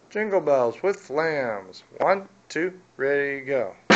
Jingle bells with lambs. 1, 2, ready, go.